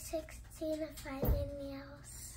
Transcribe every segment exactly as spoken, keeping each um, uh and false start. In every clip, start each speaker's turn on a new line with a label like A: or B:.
A: sixteen of finding nails.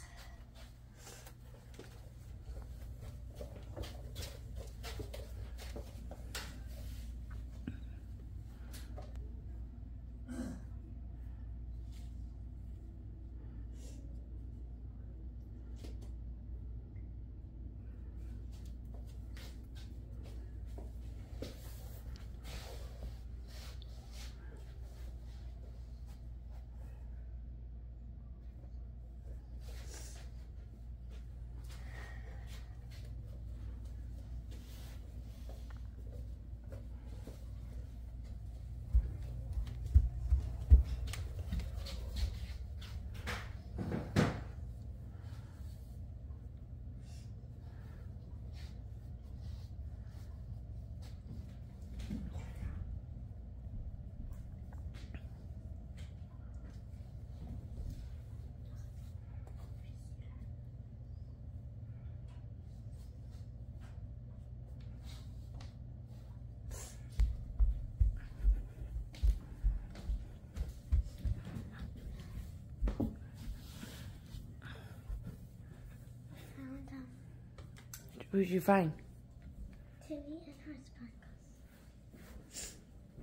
B: What did you find?
A: Timmy and her sparkles.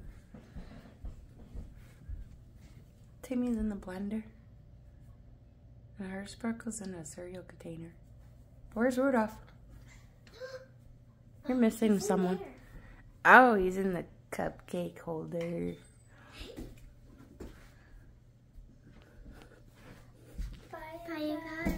B: Timmy's in the blender. And her sparkles in a cereal container. Where's Rudolph? You're missing
A: He's in
B: someone.
A: there.
B: Oh, he's in the cupcake holder.
A: Bye, Bye you guys.